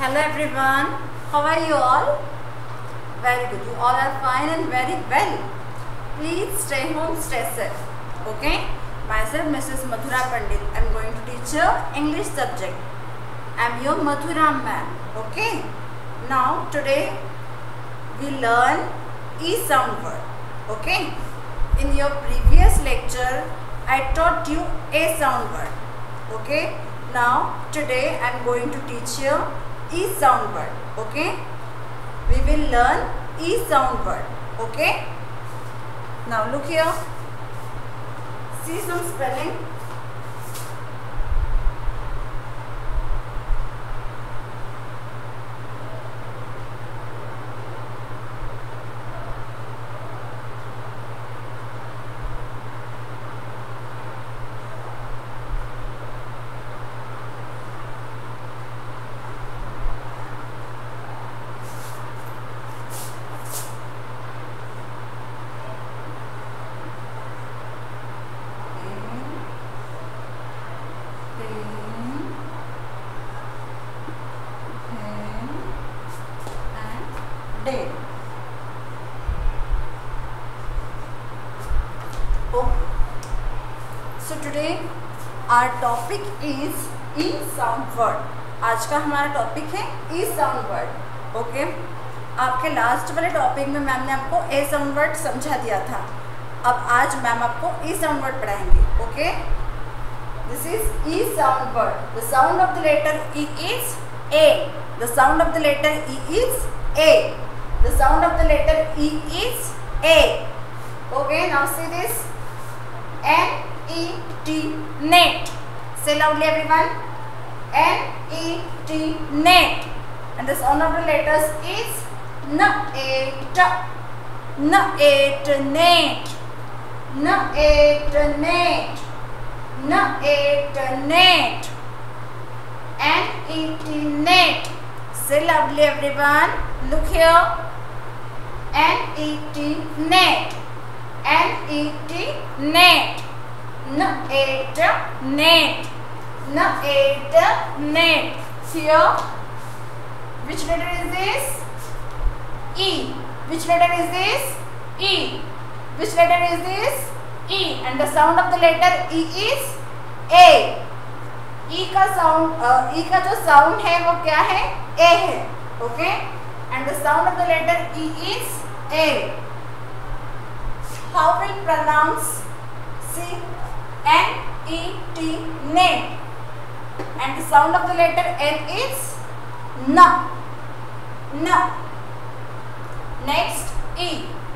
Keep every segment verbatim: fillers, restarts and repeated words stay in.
Hello everyone, how are you all? Very good, you all are fine and very well. Please stay home, stay safe. Okay? Myself Missus Madhura Pandit. I am going to teach you English subject. I am your Madhura ma'am. Okay? Now today we learn E sound word. Okay? In your previous lecture I taught you A sound word. Okay? Now today I am going to teach you E sound word. Okay? We will learn E sound word. Okay? Now look here. See some spelling. Day. Okay. So today our topic is E sound word. आज का हमारा topic है E sound word. Okay okay? आपके last वाले topic में ma'am ने आपको A sound word समझा दिया था. अब आज मैम आपको E sound word पढ़ाएंगे. Okay? This is E sound word. The sound of the letter E is A. The sound of the letter E is A. The sound of the letter E is A. Okay, now see this. N E T, net. Say loudly everyone. N E T, net. And the sound of the letters is N A T. N A T, net. N A T, net. N A T, net. N E T, net. Say loudly everyone. Look here. N E T, net. N E T, net. N A T, net. N A T, net. Here, which letter is this? E. Which letter is this? E. Which letter is this? E. And the sound of the letter E is A. E का sound, uh, E का जो sound है वो क्या है? A है. Okay? And the sound of the letter E is A. How will pronounce? See, N E T, net. And the sound of the letter N is N. N. Next, E.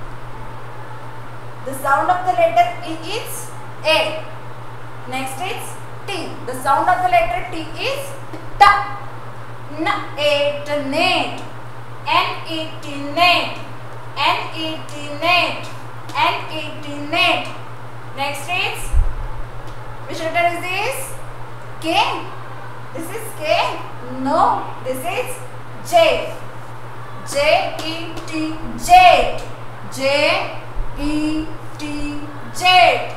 The sound of the letter E is A. Next is T. The sound of the letter T is T. N A T, net. N E T, net. N E T, net. N E T, net. Next is, which letter is this? K. This is K? No, this is J. J E T, jet. J E T, jet.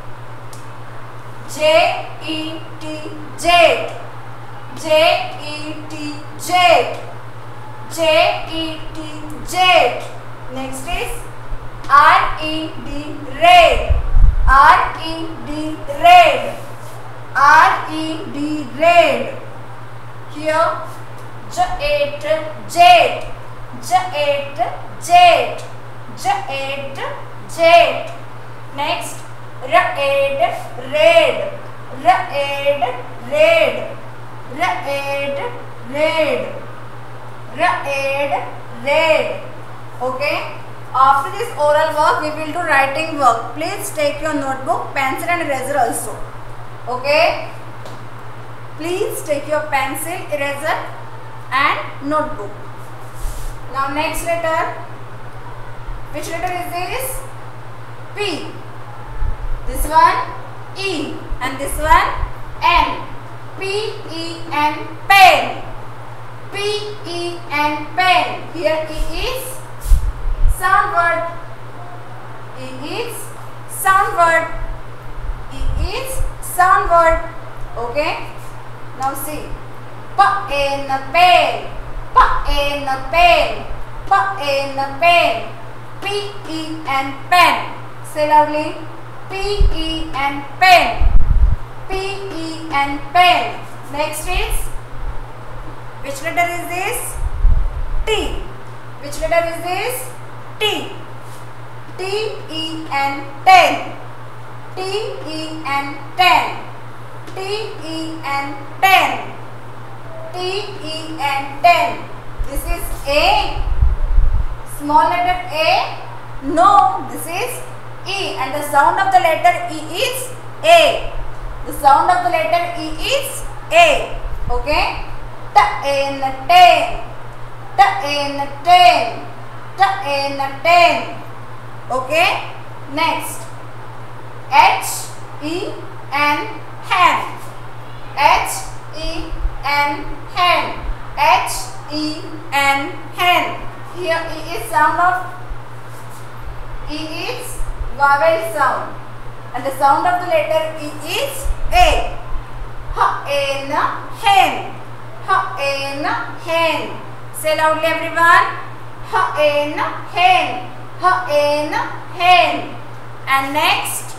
J E T, jet. J E T, jet. J E T, jet. Next is R E D, red. R E D, red. R E D, red. Here, J eight, jet. J eight, jet. J eight, jet. Next, R eight, red. R eight, red. R eight, red. R eight, red. Okay? After this oral work, we will do writing work. Please take your notebook, pencil and eraser also. Okay? Please take your pencil, eraser and notebook. Now next letter. Which letter is this? P. This one E. And this one N. P E N, pen. P E N, pen. Here E is sound word. E is sound word. E is sound word. Okay. Now see. Pa in pen. P-A-N, pen. P-A-N, pen. P-E-N, pen. Say loudly. P-E-N, pen. P-E-N, pen. Next is, which letter is this? T. Which letter is this? T. T-E-N, ten. T-E-N, ten. T-E-N, ten. T-E-N, ten. This is A. Small letter A. No, this is E. And the sound of the letter E is A. The sound of the letter E is A. Okay? T-N, ten. T-N, ten. T-N, ten. Okay? Next. H-E-N, hen. H-E-N, hen. H-E-N, hen. Here E is sound of, E is vowel sound. And the sound of the letter E is A. H-N, hen. H-N, hen. Say loudly everyone. H-N, hen. H-N, hen. And next,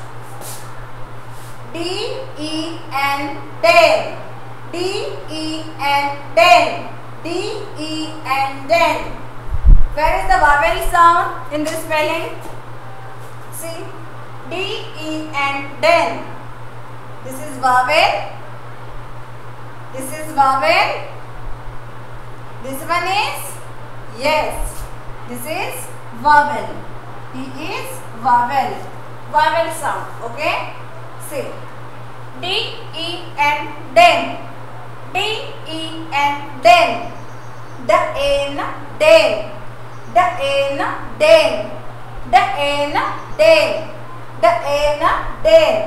D-E-N, den. D-E-N, den. D-E-N, den. Where is the vowel sound in this spelling? See, D-E-N, den. This is vowel. This is vowel. This one is, yes, this is vowel. E is vowel. Vowel sound. Okay. See, D-E-N, den. D-E-N, den. D-N, den. D-N, den. D-N, den. D-N, den.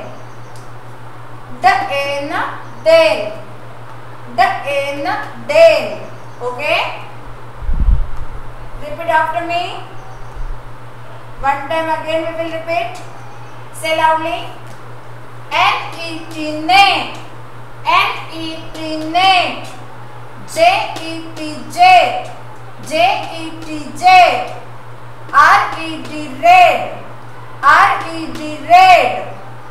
D-N, den. D-N, den. Okay. Repeat after me. One time again we will repeat. Say loudly. N-E-T, net. N-E-T, net. J-E-T, jet. J-E-T, jet. R-E-D, red. R-E-D, red.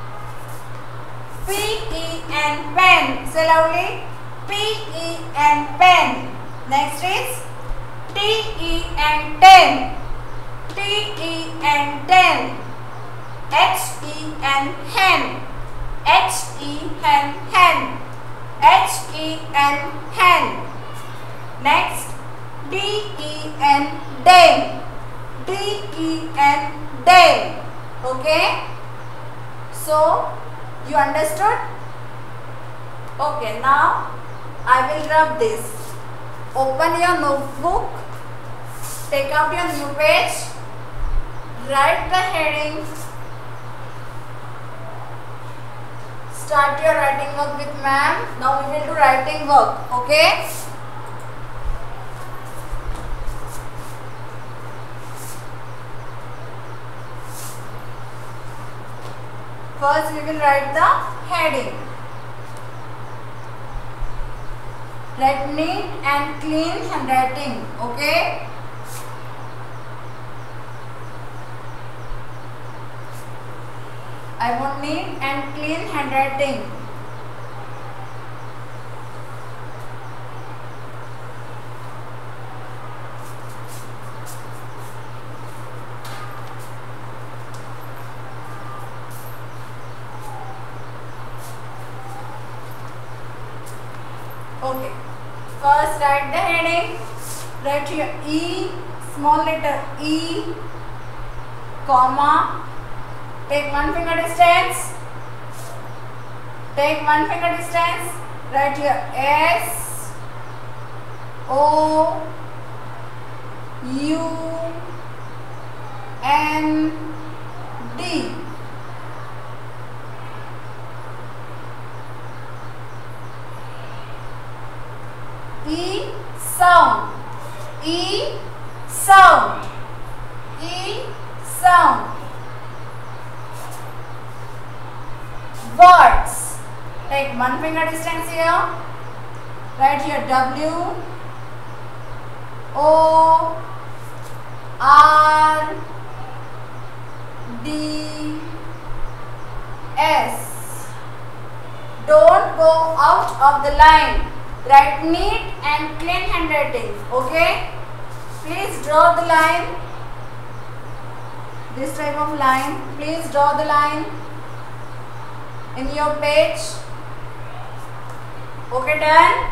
P-E-N, pen. Say loudly. P-E-N, pen. Next is T-E-N, ten. T-E-N, ten. H-E-N, hen. H-E-N, hen. H-E-N, hen. Next, D-E-N, den. D-E-N, den. Okay? So, you understood? Okay, now I will rub this. Open your notebook. Take out your new page. Write the heading. Start your writing work with ma'am. Now we will do writing work. Okay? First we will write the heading. Write neat and clean handwriting. Okay? I want neat and clean handwriting. Okay. First write the heading. Write here E, small letter E, comma. Take one finger distance. Take one finger distance. Write here S, O, U, N, D. E, sound. E, sound. E, sound. Words. Take one finger distance here. Write here W, O R D S. Don't go out of the line. Write neat and clean handwriting. Okay? Please draw the line. This type of line. Please draw the line in your page. Okay, done?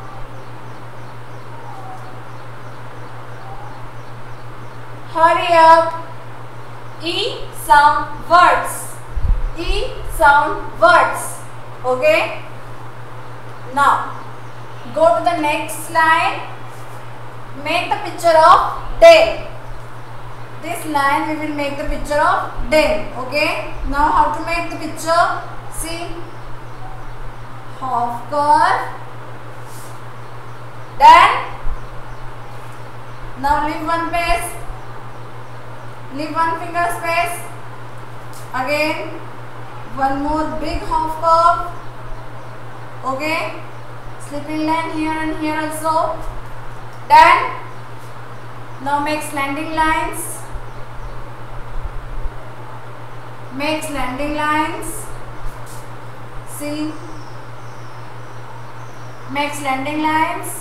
Hurry up. E sound words. E sound words. Okay? Now, go to the next line. Make the picture of day. This line we will make the picture of day. Okay? Now, how to make the picture? See. Half curve. Then, now leave one space. Leave one finger space. Again, one more big half curve. Okay. Slipping line here and here also. Then, now make slanting lines. Make slanting lines. See. Make slanting lines.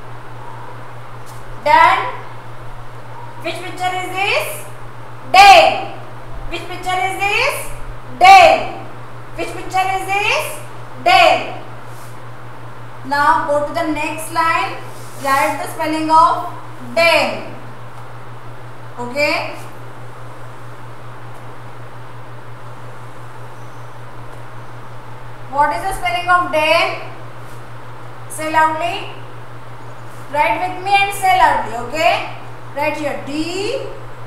Then, which picture is this? Day. Which picture is this? Day. Which picture is this? Day. Now go to the next line. Write the spelling of day. Okay. What is the spelling of day? Say loudly. Write with me and say loudly. Okay. Write here D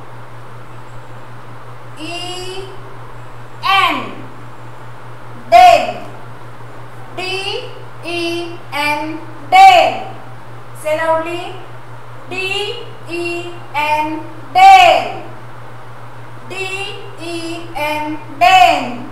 E N. Day. D E N. Day. Say loudly. D E N. Day. D E N. Day.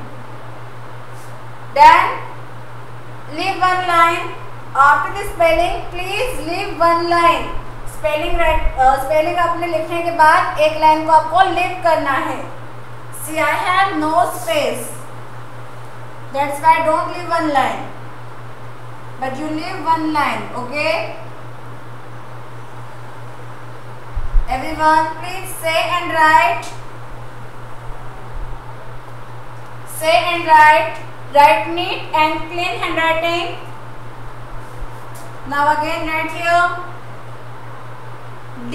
Then leave one line. After the spelling, please leave one line. Spelling right spelling आपने लिखने के बाद एक line को आपको leave करना है. See I have no space, that's why don't leave one line, but you leave one line. Okay everyone, please say and write, say and write, write neat and clean handwriting. Now again write here D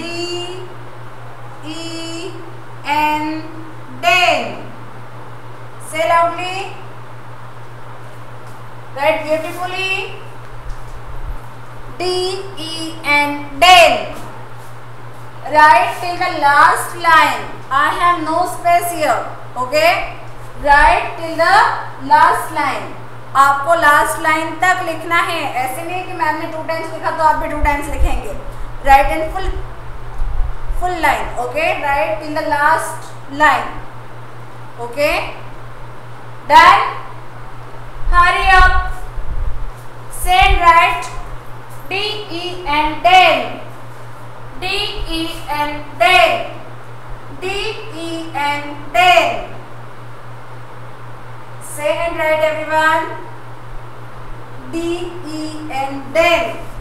E N. Day. Say loudly. Write beautifully. D E N. Day. Write till the last line. I have no space here. Okay. Write till the last line. आपको last line तक लिखना है. ऐसे नहीं कि ma'am ने two times लिखा तो आप भी टू टाइम्स लिखेंगे. Write in full full line. Okay, write till the last line. Okay, then hurry up. Say and write D E N. Day. D E N. Day. D E N. Day. Say and write everyone. D E N. Day.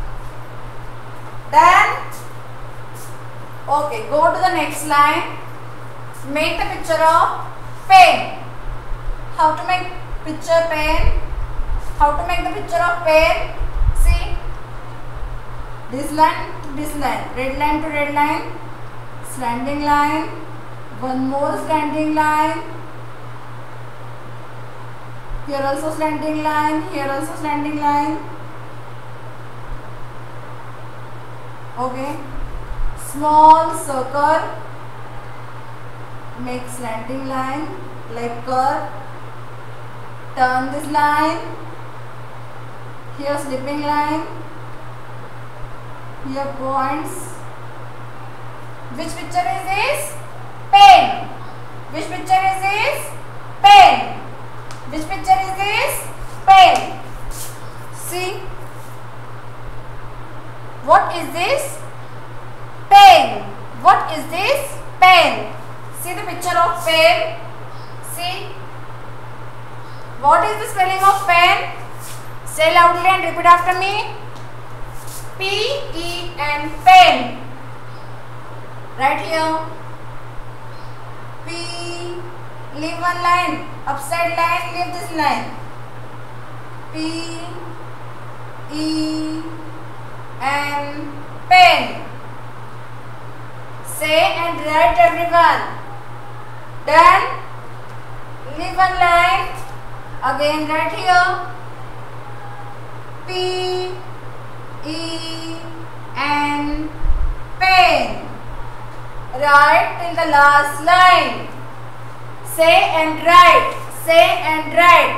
Then okay, go to the next line. Make the picture of pen. How to make picture pen? How to make the picture of pen? See, this line to this line, red line to red line, slanting line, one more slanting line, here also slanting line, here also slanting line. Okay, small circle, make slanting line like curve, turn this line, here slipping line, here points. Which picture is this? Pen. Which picture is this? Pen. Which picture is this? Pen. See, what is this? picture of pen. See, what is the spelling of pen? Say loudly and repeat after me. P E N, pen. Right here. P, leave one line, upside line, leave this line. P E N, pen. Say and write everyone. Done. Leave one line. Again right here. P E N, pen. Write till the last line. Say and write. Say and write.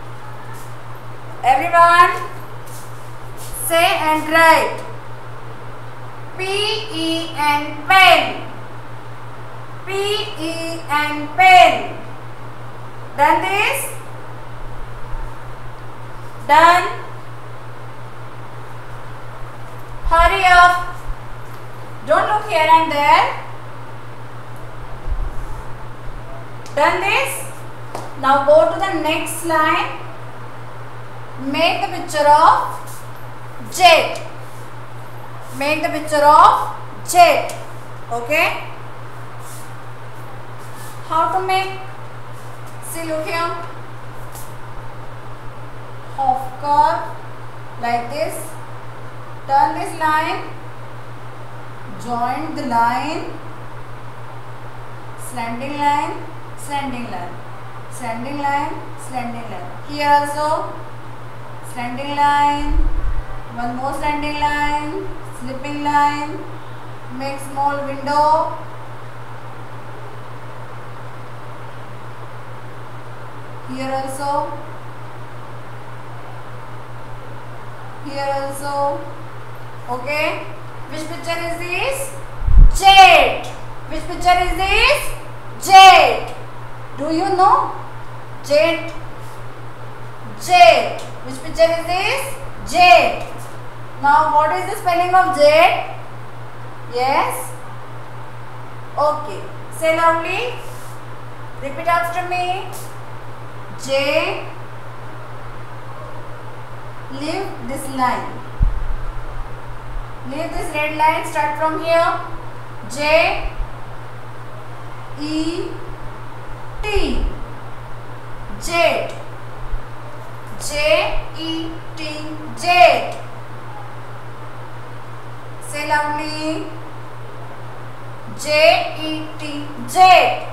Everyone, say and write. P E N, pen. P E N, pen. Done this? Done? Hurry up. Don't look here and there. Done this? Now go to the next line. Make the picture of jet. Make the picture of jet. Okay? How to make? See, look here. Half curve like this. Turn this line. Join the line. Slanting line. Slanting line. Slanting line. Slanting line. Here also. Slanting line. One more slanting line. Slipping line. Make small window. Here also. Here also. Okay. Which picture is this? Jet. Which picture is this? Jet. Do you know? Jet. Jet. Which picture is this? Jet. Now what is the spelling of jet? Yes. Okay. Say loudly. Repeat after me. J. Leave this line. Leave this red line. Start from here. J. E. T. Jet. J E T. Jet. Say loudly. J E T. Jet.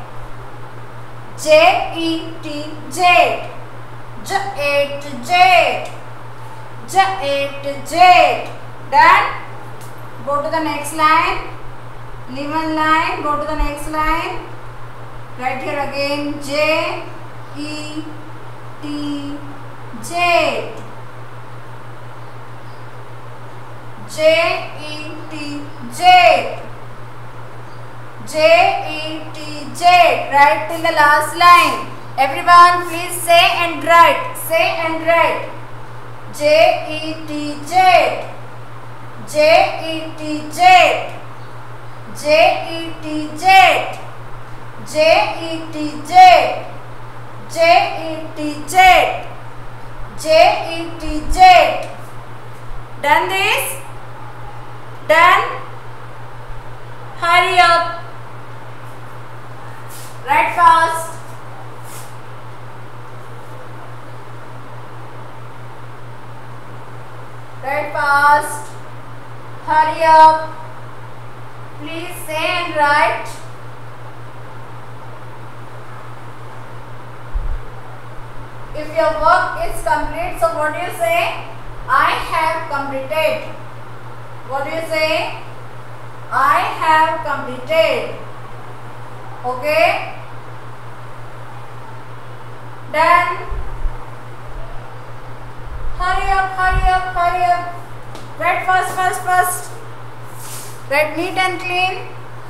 J E T. Jet. Jet. Jet. Jet. Jet. Done. Go to the next line. Leave one line. Go to the next line. Right here again. J E T. Jet. J E T. Jet. J E T. Jet. Write till the last line. Everyone, please say and write. Say and write. J E T. Jet. J E T. Jet. J E T. Jet. J E T. Jet. J E T. Jet. J E T. Jet. Done this? Done? Hurry up. Write fast. Write fast. Hurry up. Please say and write. If your work is complete, so what do you say? I have completed. What do you say? I have completed. Okay? Done. Hurry up, hurry up, hurry up. Write fast, fast, fast. Write neat and clean.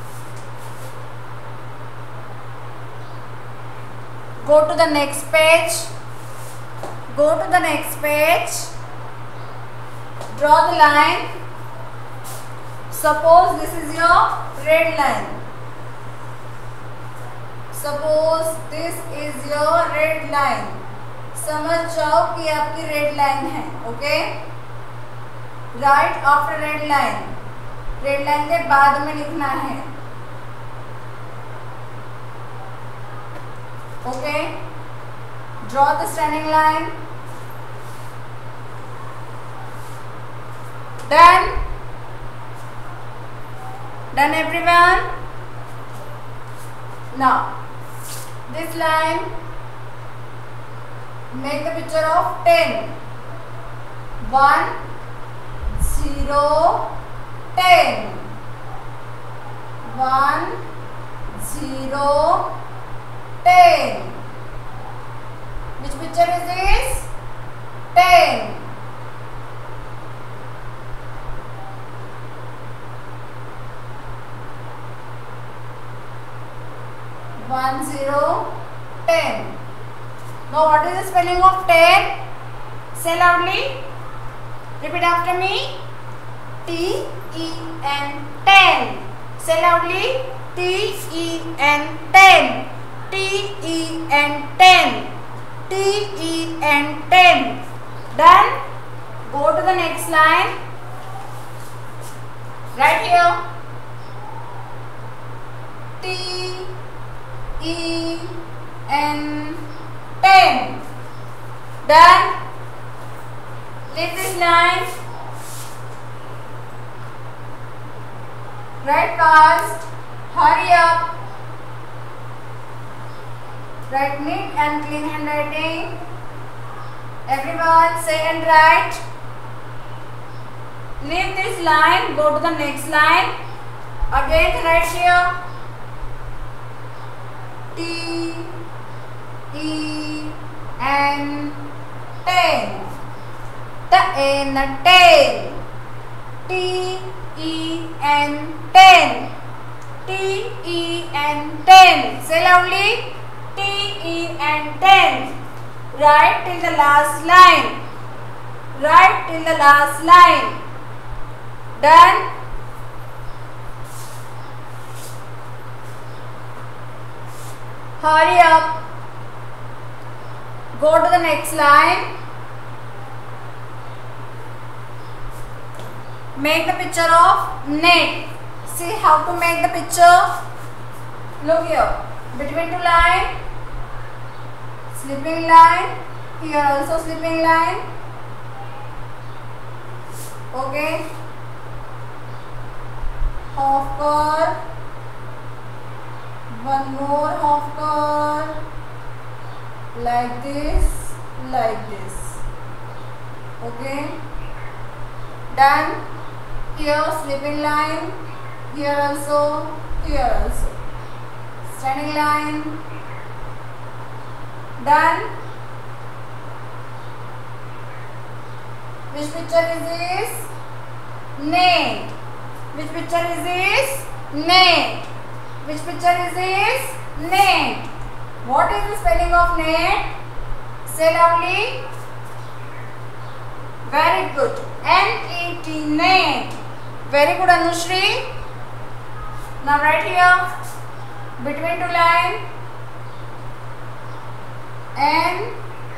Go to the next page. Go to the next page. Draw the line. Suppose this is your red line. Suppose this is your red line, समझ जाओ कि आपकी red line है। Okay, right after red line, red line के बाद में लिखना है। Okay, draw the standing line. Done, done everyone. Now this line, make the picture of ten. One, zero, ten. One, zero, ten. Which picture is this? Ten. One, zero, ten. Now what is the spelling of ten? Say loudly. Repeat after me. T E N, ten. Say loudly. T E N, ten. T E N, ten. T E N, ten. Done. Go to the next line. Right here. T E N, ten. Done. Leave this line. Write fast. Hurry up. Write neat and clean handwriting. Everyone say and write. Leave this line. Go to the next line. Again write here. T E N, ten. The N, ten. T E N, ten. T E N, ten. Say loudly. T E N, ten. Write till the last line. Write till the last line. Done. Hurry up. Go to the next line. Make the picture of net. See how to make the picture. Look here. Between two lines, slipping line. Here also slipping line. Okay. Half curve. One more half curve, like this, like this. Okay, done. Here slipping line, here also, here also. Standing line, done. Which picture is this? Net. Which picture is this? Net. Which picture is this? Net. What is the spelling of net? Say loudly. Very good. N E T, net. Very good, Anushri. Now right here, between two lines, N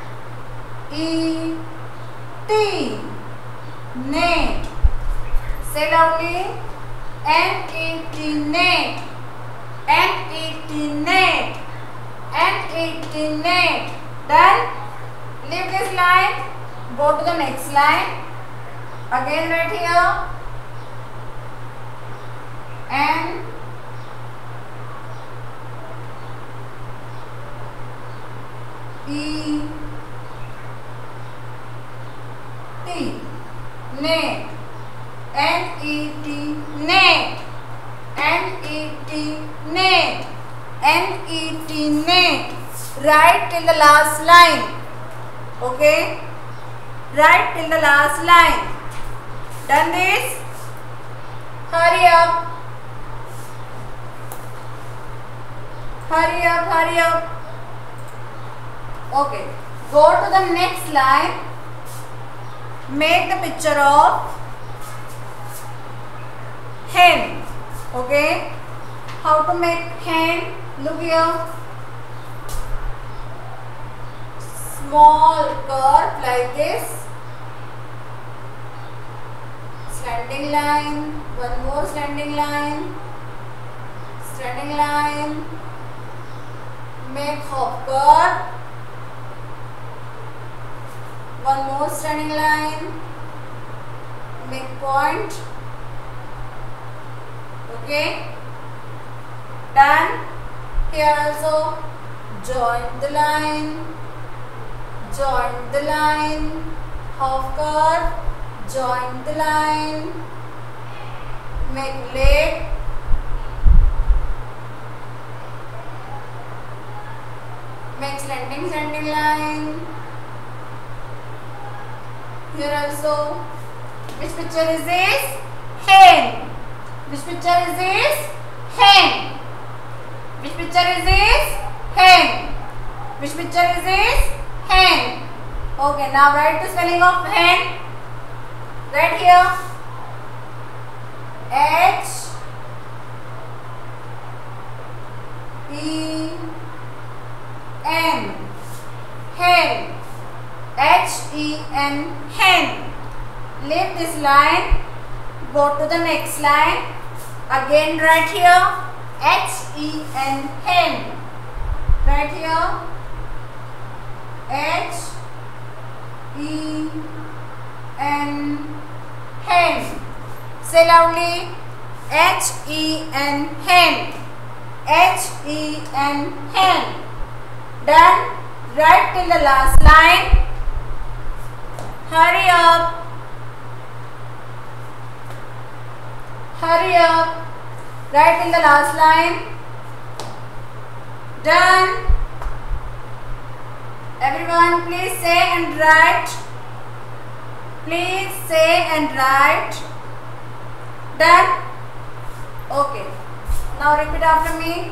E T, net. Say loudly. N E T, net. N E T, net. N E T, net. Done. Leave this line. Go to the next line. Again right here. N E T, net. N E T, net. N E T, net. N E T, net. Write till the last line. Okay. Write till the last line. Done this? Hurry up. Hurry up, hurry up. Okay. Go to the next line. Make the picture of hen. Okay. How to make hen? Look here. small curve like this, slanting line, one more slanting line, slanting line, make hop curve, one more slanting line, make point. Okay, done. Here also join the line, join the line, half curve, join the line, make leg, make slanting slanting line. Here also, which picture is this? Hen. Which picture is this? Hen. Which picture is this? Hen. Which picture is this? Hen. Okay, now write the spelling of hen. Right here. H E N. Hen. H E N. Hen. Leave this line. Go to the next line. Again right here. H E N. Hen. Right here. H E N. Hen. Say loudly. H E N. Hen. H E N. Hen. Done. Right till the last line. Hurry up. Hurry up. Right in the last line. Done. Everyone, please say and write. Please say and write. Done. Okay. Now repeat after me.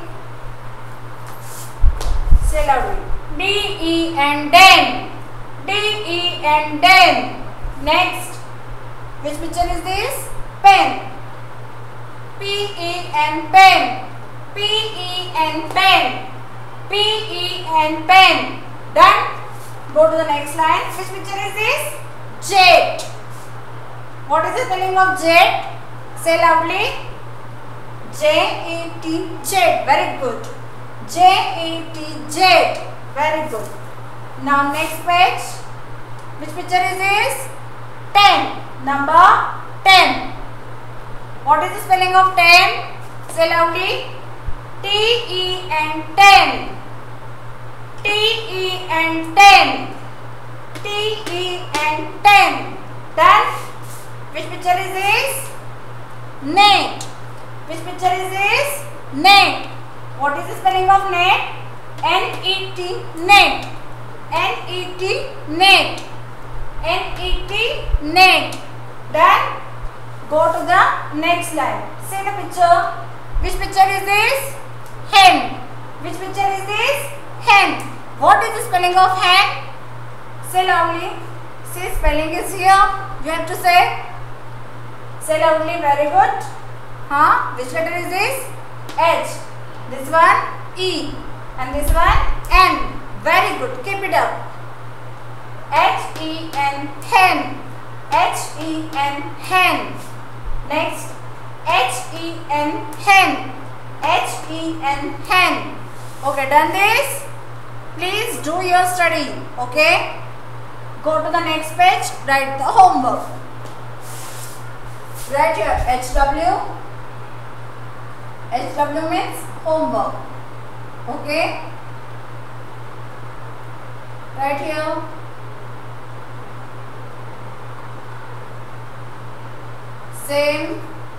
Say loudly. D E N den. D E N den. Next. Which picture is this? Pen. P E N pen. P E N pen. P E N pen. Done. Go to the next line. Which picture is this? Jet. What is the spelling of jet? Say loudly. J E T. Jet. Very good. J E T. Jet. Very good. Now next page. Which picture is this? ten. Number ten. What is the spelling of ten? Say loudly. T E N. ten. T E N. ten. T E N. ten. Done. Which picture is this? Net. Which picture is this? Net. What is the spelling of net? N E T. Net. N E T. Net. N E T. Net. Done. Go to the next line. See the picture. Which picture is this? Hen. Which picture is this? Hen. What is the spelling of hen? Say loudly. See, spelling is here. You have to say. Say loudly. Very good. Huh? Which letter is this? H. This one E. And this one N. Very good. Keep it up. H E N. Hen. H E N. Hen. Next. H E N. Hen. H E N. Hen. Okay, done this? Please do your study. Okay? Go to the next page. Write the homework. Write your H W. H W means homework. Okay? Right here. Same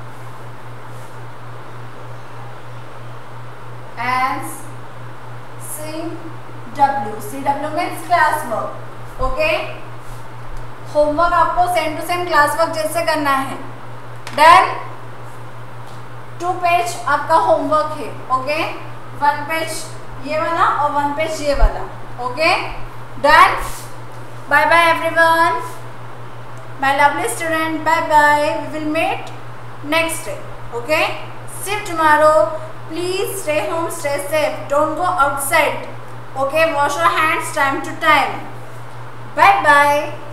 as C W. C W means classwork. Okay? Homework आपको same to same classwork जैसे करना है. Done. Two page आपका homework है. Okay. One page ये वाला और one page ये वाला. Okay. Done. Bye bye everyone. My lovely student, bye bye. We will meet next day. Okay? See you tomorrow. Please stay home, stay safe. Don't go outside. Okay? Wash your hands time to time. Bye bye.